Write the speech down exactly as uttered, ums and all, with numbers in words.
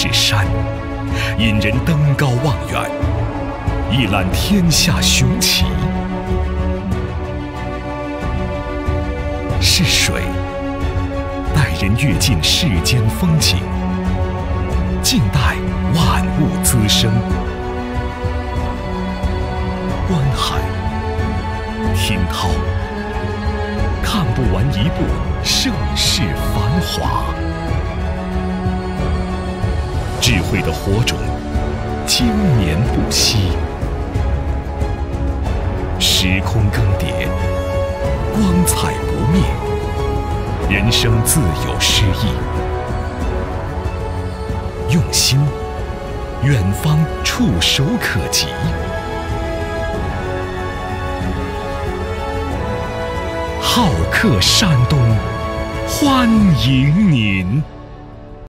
是山，引人登高望远，一览天下雄奇；是水，带人阅尽世间风景，静待万物滋生。观海，听涛，看不完一部盛世繁华。智慧的火种，经年不息。时空更迭，光彩不灭，人生自有诗意。用心，远方触手可及。好客山东，欢迎您。